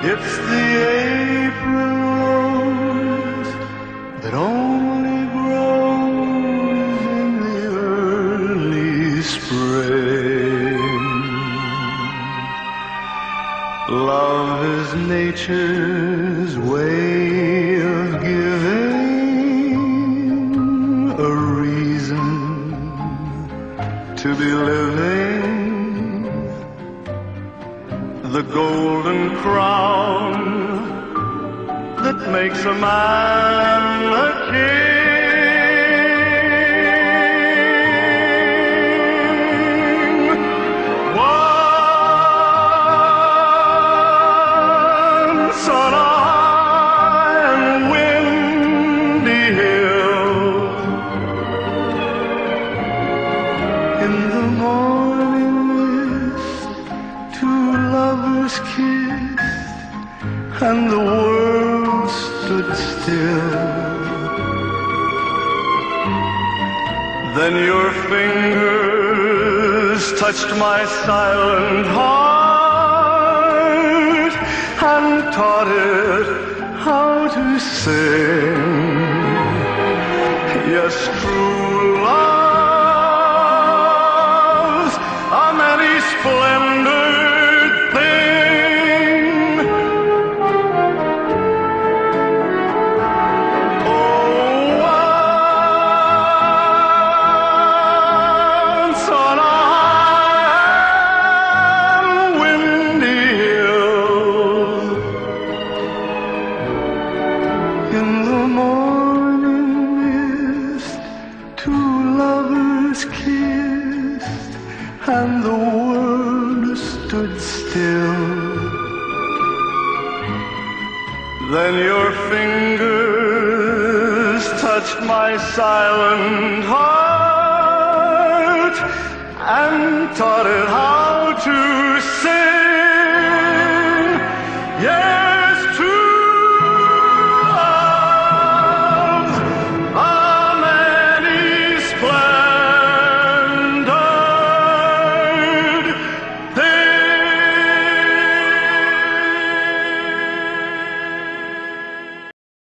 It's the April rose that only grows in the early spring. Love is nature's way of giving a reason to be living. The golden crown that makes a man a king. Once on a high and windy hill, in the morning mist, two lovers kissed, and the world stood still. Then your fingers touched my silent heart and taught it how to sing. Yes, true love's a many splendored thing. Oh, once on a high and windy hill, in the morning mist, two lovers kissed, and the world stood still. Then your fingers touched my silent heart and taught